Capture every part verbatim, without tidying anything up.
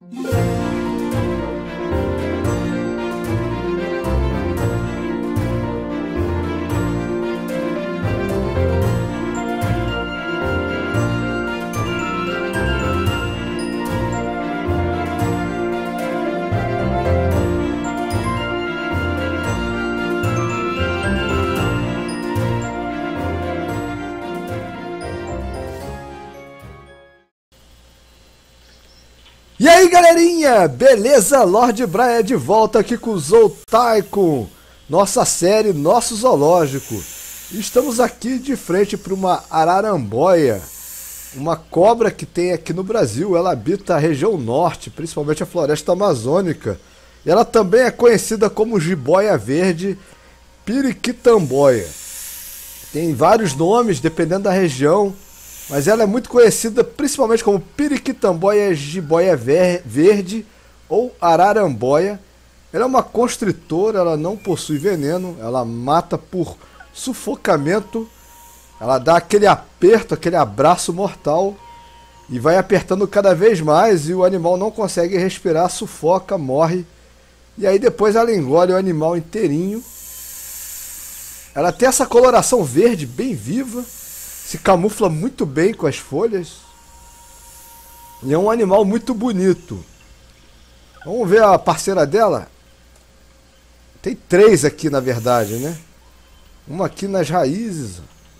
E aí galerinha, beleza? Lorde Braia de volta aqui com o Zoltaicon, nossa série, nosso zoológico. Estamos aqui de frente para uma araramboia, uma cobra que tem aqui no Brasil. Ela habita a região norte, principalmente a floresta amazônica. E ela também é conhecida como jiboia verde, periquitamboia. Tem vários nomes dependendo da região, mas ela é muito conhecida principalmente como periquitamboia, jiboia verde ou araramboia. Ela é uma constritora, ela não possui veneno, ela mata por sufocamento. Ela dá aquele aperto, aquele abraço mortal e vai apertando cada vez mais e o animal não consegue respirar, sufoca, morre. E aí depois ela engole o animal inteirinho. Ela tem essa coloração verde bem viva, se camufla muito bem com as folhas. E é um animal muito bonito. Vamos ver a parceira dela? Tem três aqui na verdade, né? Uma aqui nas raízes.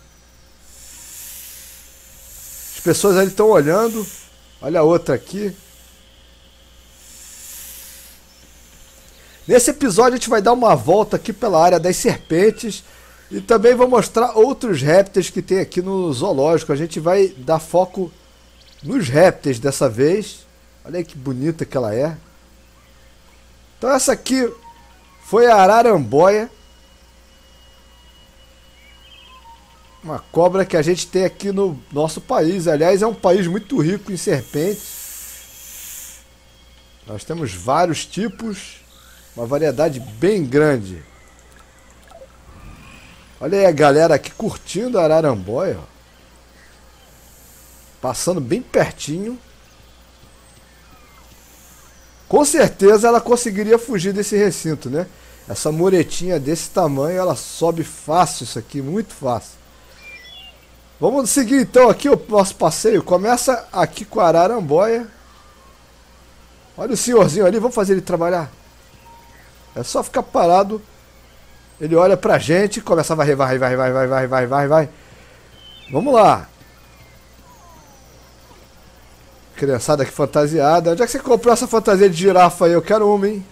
As pessoas ali estão olhando. Olha a outra aqui. Nesse episódio a gente vai dar uma volta aqui pela área das serpentes. E também vou mostrar outros répteis que tem aqui no zoológico. A gente vai dar foco nos répteis dessa vez. Olha aí que bonita que ela é. Então essa aqui foi a araramboia. Uma cobra que a gente tem aqui no nosso país. Aliás, é um país muito rico em serpentes. Nós temos vários tipos. Uma variedade bem grande. Olha aí a galera aqui curtindo a araramboia, ó. Passando bem pertinho. Com certeza ela conseguiria fugir desse recinto, né? Essa muretinha desse tamanho, ela sobe fácil isso aqui, muito fácil. Vamos seguir então aqui o nosso passeio. Começa aqui com a araramboia. Olha o senhorzinho ali, vamos fazer ele trabalhar. É só ficar parado. Ele olha pra gente e começa a varrer, vai, vai, vai, vai, vai, vai, vai, vai. Vamos lá. Criançada aqui fantasiada. Onde é que você comprou essa fantasia de girafa aí? Eu quero uma, hein?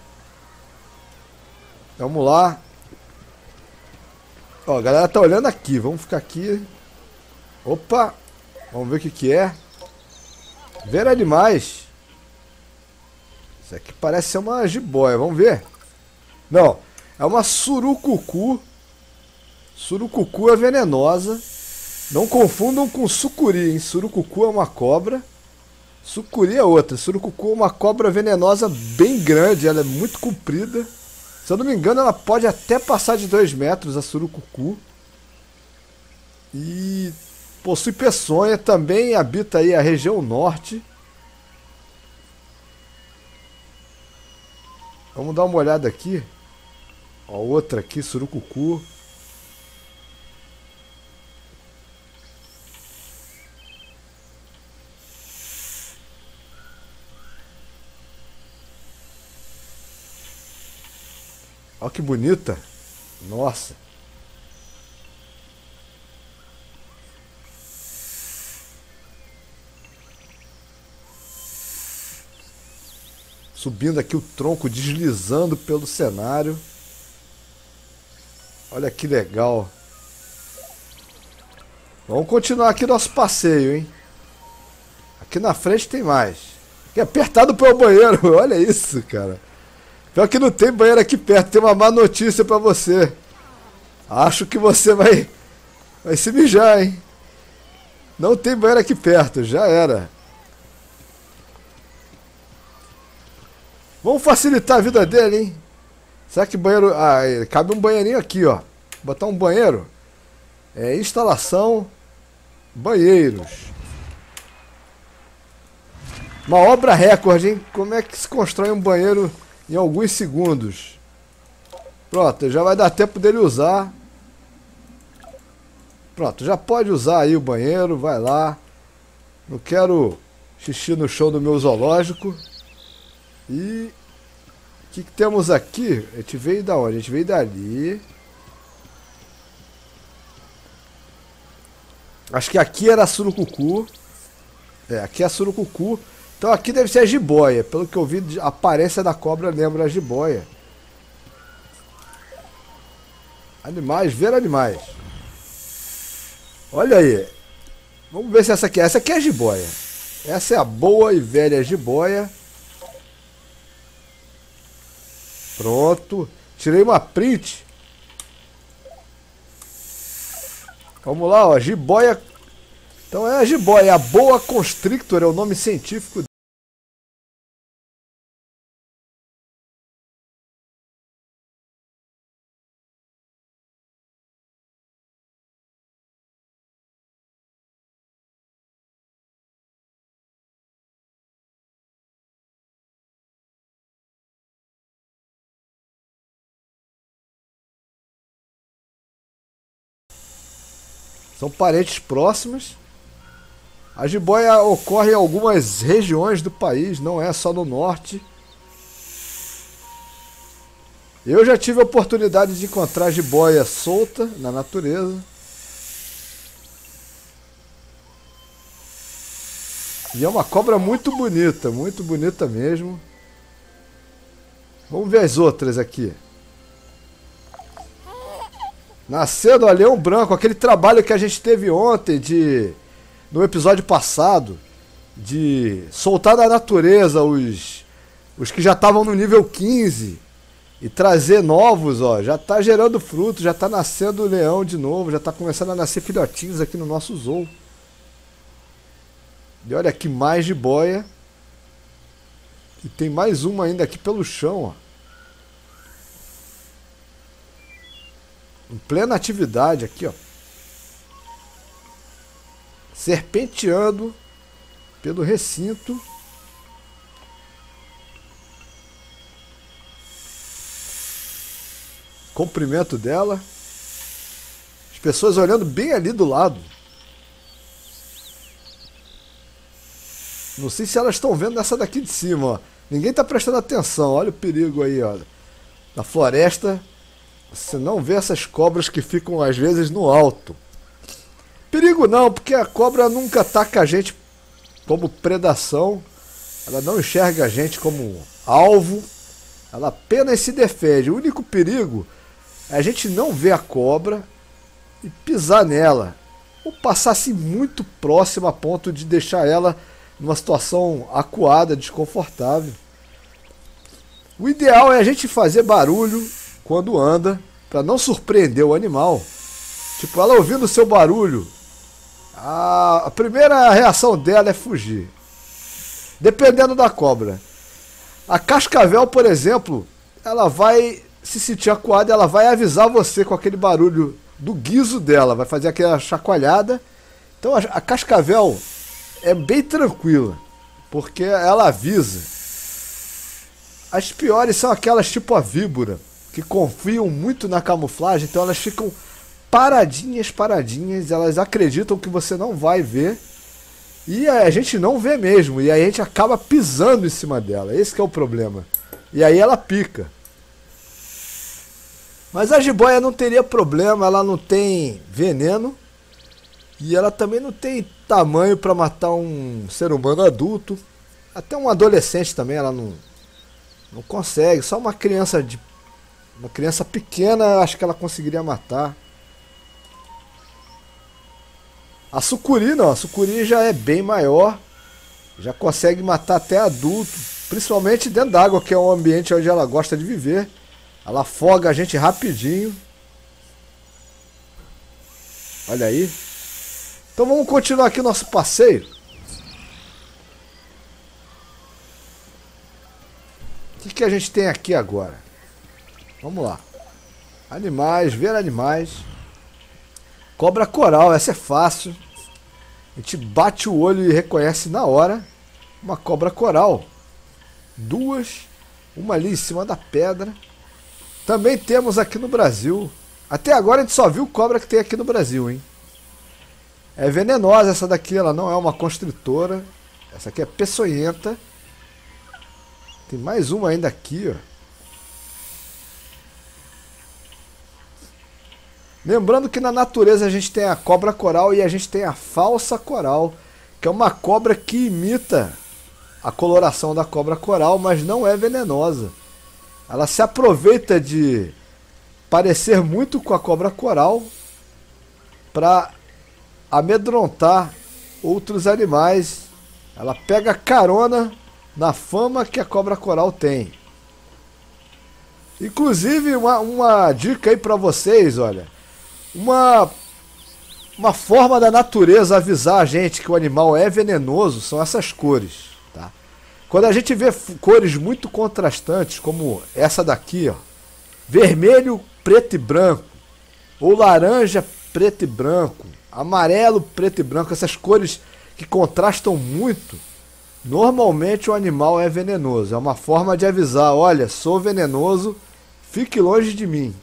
Vamos lá. Ó, a galera tá olhando aqui. Vamos ficar aqui. Opa. Vamos ver o que que é. Ver animais. Isso aqui parece ser uma jiboia. Vamos ver. Não. É uma surucucu. Surucucu é venenosa. Não confundam com sucuri, hein? Surucucu é uma cobra. Sucuri é outra. Surucucu é uma cobra venenosa bem grande. Ela é muito comprida. Se eu não me engano, ela pode até passar de dois metros, a surucucu. E possui peçonha. Também habita aí a região norte. Vamos dar uma olhada aqui. Ó, outra aqui, surucucu. Olha que bonita. Nossa. Subindo aqui o tronco, deslizando pelo cenário. Olha que legal. Vamos continuar aqui nosso passeio, hein? Aqui na frente tem mais. Aqui apertado para o banheiro. Olha isso, cara. Pior que não tem banheiro aqui perto. Tem uma má notícia para você. Acho que você vai, vai se mijar, hein? Não tem banheiro aqui perto. Já era. Vamos facilitar a vida dele, hein? Será que banheiro... Ah, cabe um banheirinho aqui, ó. Botar um banheiro. É, instalação. Banheiros. Uma obra recorde, hein? Como é que se constrói um banheiro em alguns segundos? Pronto, já vai dar tempo dele usar. Pronto, já pode usar aí o banheiro, vai lá. Não quero xixi no chão do meu zoológico. E... o que, que temos aqui? A gente veio da onde? A gente veio dali. Acho que aqui era surucucu. É, aqui é surucucu. Então aqui deve ser a jiboia. Pelo que eu vi, a aparência da cobra lembra a jiboia. Animais, ver animais. Olha aí. Vamos ver se essa aqui é. Essa aqui é a jiboia. Essa é a boa e velha jiboia. Pronto. Tirei uma print. Vamos lá, ó. Jiboia. Então é a jiboia. A boa constrictor é o nome científico. São parentes próximas. A jiboia ocorre em algumas regiões do país, não é só no norte. Eu já tive a oportunidade de encontrar jiboia solta na natureza. E é uma cobra muito bonita, muito bonita mesmo. Vamos ver as outras aqui. Nascendo, olha, leão branco, aquele trabalho que a gente teve ontem, de no episódio passado, de soltar da natureza os, os que já estavam no nível quinze e trazer novos, ó, já tá gerando fruto, já tá nascendo leão de novo, já tá começando a nascer filhotinhos aqui no nosso zoo. E olha aqui, mais jiboia. E tem mais uma ainda aqui pelo chão, ó. Em plena atividade aqui, ó. Serpenteando pelo recinto. Comprimento dela. As pessoas olhando bem ali do lado. Não sei se elas estão vendo essa daqui de cima, ó. Ninguém está prestando atenção. Olha o perigo aí, ó. Na floresta. Você não vê essas cobras que ficam às vezes no alto. Perigo não, porque a cobra nunca ataca a gente como predação. Ela não enxerga a gente como alvo. Ela apenas se defende. O único perigo é a gente não ver a cobra e pisar nela. Ou passar-se muito próximo a ponto de deixar ela numa situação acuada, desconfortável. O ideal é a gente fazer barulho quando anda, para não surpreender o animal. Tipo, ela ouvindo o seu barulho, a, a primeira reação dela é fugir. Dependendo da cobra. A cascavel, por exemplo, ela vai se sentir acuada, ela vai avisar você com aquele barulho do guizo dela, vai fazer aquela chacoalhada. Então a, a cascavel é bem tranquila, porque ela avisa. As piores são aquelas tipo a víbora, que confiam muito na camuflagem, então elas ficam paradinhas, paradinhas, elas acreditam que você não vai ver, e a gente não vê mesmo, e aí a gente acaba pisando em cima dela, esse que é o problema. E aí ela pica. Mas a jiboia não teria problema, ela não tem veneno, e ela também não tem tamanho para matar um ser humano adulto, até um adolescente também ela não, não consegue, só uma criança de Uma criança pequena, acho que ela conseguiria matar. A sucuri não, a sucuri já é bem maior. Já consegue matar até adulto. Principalmente dentro d'água, que é um ambiente onde ela gosta de viver. Ela afoga a gente rapidinho. Olha aí. Então vamos continuar aqui o nosso passeio. O que, que a gente tem aqui agora? Vamos lá. Animais, ver animais. Cobra coral, essa é fácil. A gente bate o olho e reconhece na hora. uma cobra coral. Duas. Uma ali em cima da pedra. Também temos aqui no Brasil. Até agora a gente só viu cobra que tem aqui no Brasil, hein? É venenosa essa daqui, ela não é uma constritora. Essa aqui é peçonhenta. Tem mais uma ainda aqui, ó. Lembrando que na natureza a gente tem a cobra coral e a gente tem a falsa coral, que é uma cobra que imita a coloração da cobra coral, mas não é venenosa. Ela se aproveita de parecer muito com a cobra coral para amedrontar outros animais. Ela pega carona na fama que a cobra coral tem. Inclusive, uma, uma dica aí para vocês, olha. Uma, uma forma da natureza avisar a gente que o animal é venenoso são essas cores, tá? Quando a gente vê cores muito contrastantes, como essa daqui, ó, vermelho, preto e branco, ou laranja, preto e branco, amarelo, preto e branco, essas cores que contrastam muito, normalmente o animal é venenoso. É uma forma de avisar, olha, sou venenoso, fique longe de mim.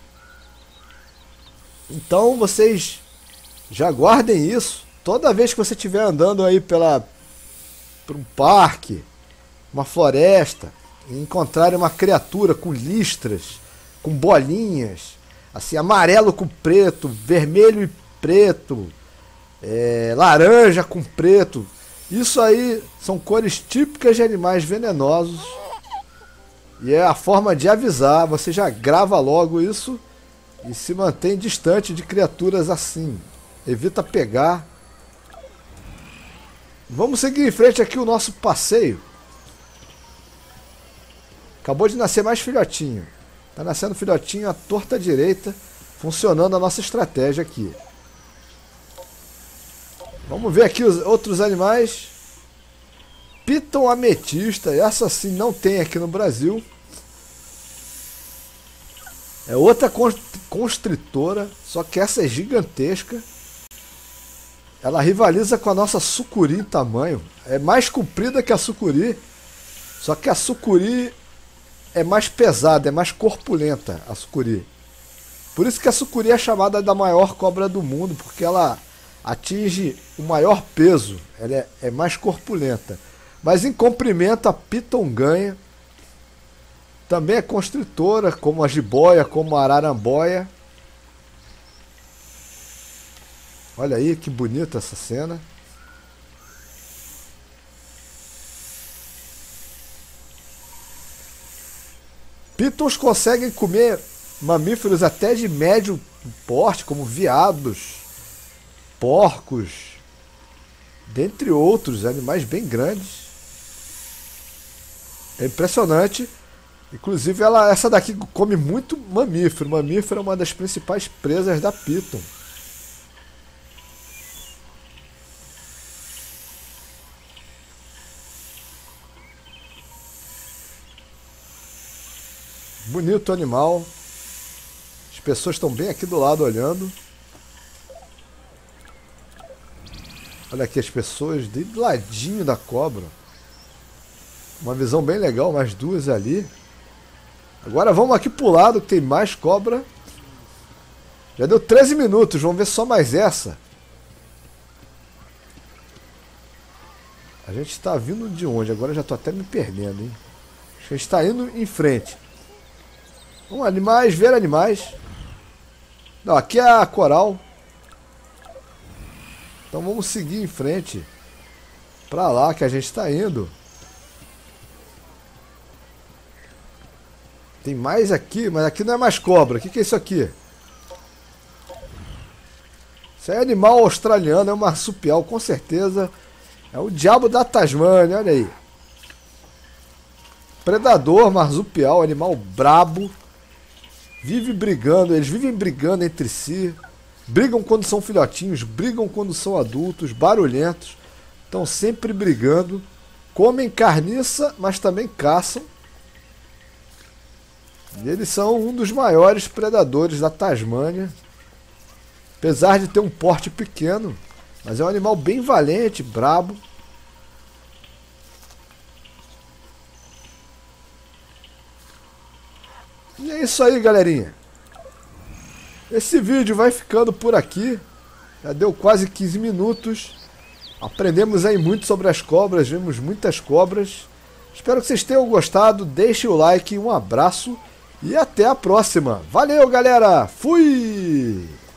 Então vocês já guardem isso. Toda vez que você estiver andando aí pela, por um parque, uma floresta, e encontrar uma criatura com listras, com bolinhas, assim, amarelo com preto, vermelho e preto, é, laranja com preto, isso aí são cores típicas de animais venenosos. E é a forma de avisar. Você já grava logo isso e se mantém distante de criaturas assim. Evita pegar. Vamos seguir em frente aqui o nosso passeio. Acabou de nascer mais filhotinho. Tá nascendo filhotinho à torta direita, funcionando a nossa estratégia aqui. Vamos ver aqui os outros animais. Piton ametista, essa sim não tem aqui no Brasil. É outra constritora, só que essa é gigantesca. Ela rivaliza com a nossa sucuri em tamanho. É mais comprida que a sucuri, só que a sucuri é mais pesada, é mais corpulenta, a sucuri. Por isso que a sucuri é chamada da maior cobra do mundo, porque ela atinge o maior peso, ela é, é mais corpulenta. Mas em comprimento a piton ganha. Também é constritora, como a jiboia, como a araramboia. Olha aí que bonita essa cena. Pitons conseguem comer mamíferos até de médio porte, como veados, porcos, dentre outros animais bem grandes. É impressionante. Inclusive ela, essa daqui come muito mamífero. Mamífero é uma das principais presas da piton. Bonito animal. As pessoas estão bem aqui do lado olhando. Olha aqui as pessoas do ladinho da cobra. Uma visão bem legal, mais duas ali. Agora vamos aqui pro lado que tem mais cobra. Já deu treze minutos, vamos ver só mais essa. A gente está vindo de onde? Agora eu já estou até me perdendo, hein? Acho que a gente está indo em frente. Vamos, animais, ver animais. Não, aqui é a coral. Então vamos seguir em frente. Pra lá que a gente está indo. Tem mais aqui, mas aqui não é mais cobra. O que, que é isso aqui? Isso aí é animal australiano, é um marsupial, com certeza. É o diabo da Tasmânia, olha aí. Predador, marsupial, animal brabo. Vive brigando, eles vivem brigando entre si. Brigam quando são filhotinhos, brigam quando são adultos, barulhentos. Estão sempre brigando. Comem carniça, mas também caçam. E eles são um dos maiores predadores da Tasmânia. Apesar de ter um porte pequeno, mas é um animal bem valente, brabo. E é isso aí, galerinha. Esse vídeo vai ficando por aqui. Já deu quase quinze minutos. Aprendemos aí muito sobre as cobras, vimos muitas cobras. Espero que vocês tenham gostado. Deixem o like, um abraço e até a próxima. Valeu, galera! Fui!